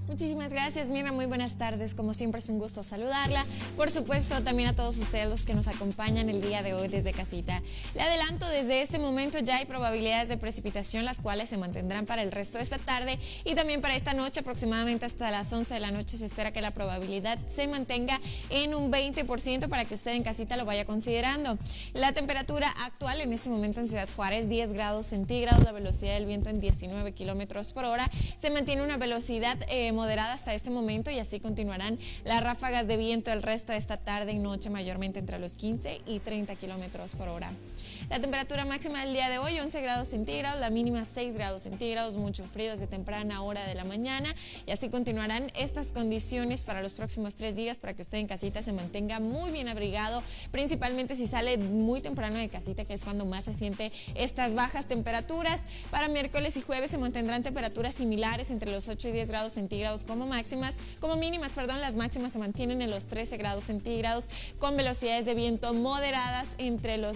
Muchísimas gracias, Mirna. Muy buenas tardes. Como siempre es un gusto saludarla. Por supuesto, también a todos ustedes los que nos acompañan el día de hoy desde casita. Le adelanto, desde este momento ya hay probabilidades de precipitación, las cuales se mantendrán para el resto de esta tarde y también para esta noche, aproximadamente hasta las 11 de la noche. Se espera que la probabilidad se mantenga en un 20% para que usted en casita lo vaya considerando. La temperatura actual en este momento en Ciudad Juárez, 10 grados centígrados, la velocidad del viento en 19 kilómetros por hora. Se mantiene una velocidad moderada hasta este momento y así continuarán las ráfagas de viento el resto de esta tarde y noche, mayormente entre los 15 y 30 kilómetros por hora. La temperatura máxima del día de hoy, 11 grados centígrados, la mínima 6 grados centígrados, mucho frío desde temprana hora de la mañana y así continuarán estas condiciones para los próximos 3 días para que usted en casita se mantenga muy bien abrigado, principalmente si sale muy temprano de casita, que es cuando más se siente estas bajas temperaturas. Para miércoles y jueves se mantendrán temperaturas similares entre los 8 y 10 grados centígrados como mínimas, las máximas se mantienen en los 13 grados centígrados con velocidades de viento moderadas entre los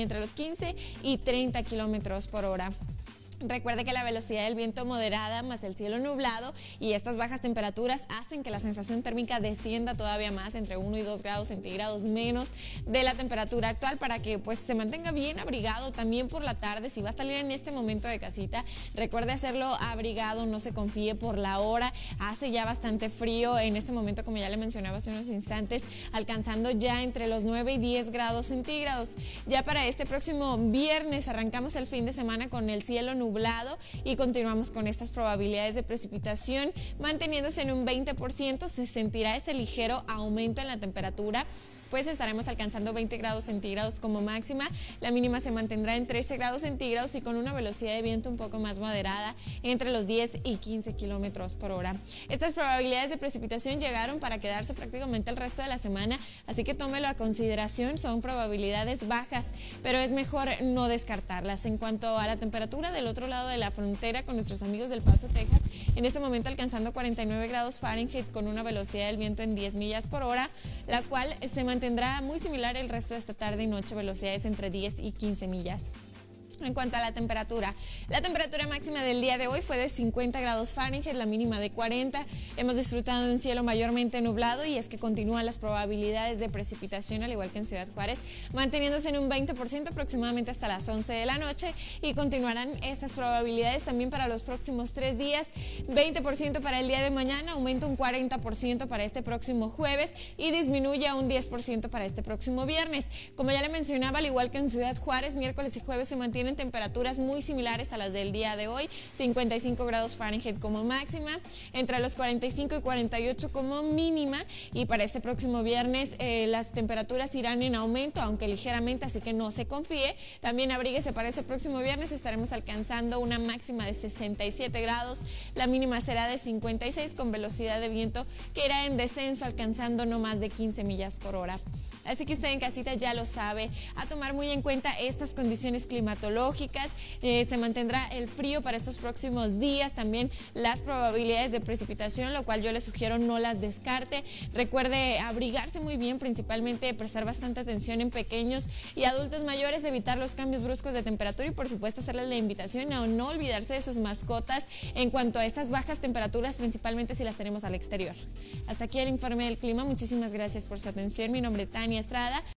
15 y 30 kilómetros por hora. Recuerde que la velocidad del viento moderada más el cielo nublado y estas bajas temperaturas hacen que la sensación térmica descienda todavía más, entre 1 y 2 grados centígrados menos de la temperatura actual, para que pues se mantenga bien abrigado también por la tarde. Si va a salir en este momento de casita, recuerde hacerlo abrigado, no se confíe por la hora. Hace ya bastante frío en este momento, como ya le mencionaba hace unos instantes, alcanzando ya entre los 9 y 10 grados centígrados. Ya para este próximo viernes arrancamos el fin de semana con el cielo nublado y continuamos con estas probabilidades de precipitación manteniéndose en un 20%. Se sentirá ese ligero aumento en la temperatura, pues estaremos alcanzando 20 grados centígrados como máxima. La mínima se mantendrá en 13 grados centígrados y con una velocidad de viento un poco más moderada entre los 10 y 15 kilómetros por hora. Estas probabilidades de precipitación llegaron para quedarse prácticamente el resto de la semana, así que tómelo a consideración. Son probabilidades bajas, pero es mejor no descartarlas. En cuanto a la temperatura del otro lado de la frontera con nuestros amigos del Paso, Texas, en este momento alcanzando 49 grados Fahrenheit con una velocidad del viento en 10 millas por hora, la cual se mantendrá muy similar el resto de esta tarde y noche, velocidades entre 10 y 15 millas. En cuanto a la temperatura máxima del día de hoy fue de 50 grados Fahrenheit, la mínima de 40. Hemos disfrutado de un cielo mayormente nublado y es que continúan las probabilidades de precipitación, al igual que en Ciudad Juárez, manteniéndose en un 20% aproximadamente hasta las 11 de la noche y continuarán estas probabilidades también para los próximos 3 días. 20% para el día de mañana, aumenta un 40% para este próximo jueves y disminuye a un 10% para este próximo viernes. Como ya le mencionaba, al igual que en Ciudad Juárez, miércoles y jueves se mantienen temperaturas muy similares a las del día de hoy, 55 grados Fahrenheit como máxima, entre los 45 y 48 como mínima, y para este próximo viernes las temperaturas irán en aumento, aunque ligeramente, así que no se confíe. También abríguese para este próximo viernes, estaremos alcanzando una máxima de 67 grados, la mínima será de 56 con velocidad de viento que irá en descenso, alcanzando no más de 15 millas por hora. Así que usted en casita ya lo sabe, a tomar muy en cuenta estas condiciones climatológicas. Se mantendrá el frío para estos próximos días, también las probabilidades de precipitación, lo cual yo le sugiero no las descarte. Recuerde abrigarse muy bien, principalmente prestar bastante atención en pequeños y adultos mayores, evitar los cambios bruscos de temperatura y por supuesto hacerles la invitación a no olvidarse de sus mascotas en cuanto a estas bajas temperaturas, principalmente si las tenemos al exterior. Hasta aquí el informe del clima. Muchísimas gracias por su atención. Mi nombre es Tania Estrada.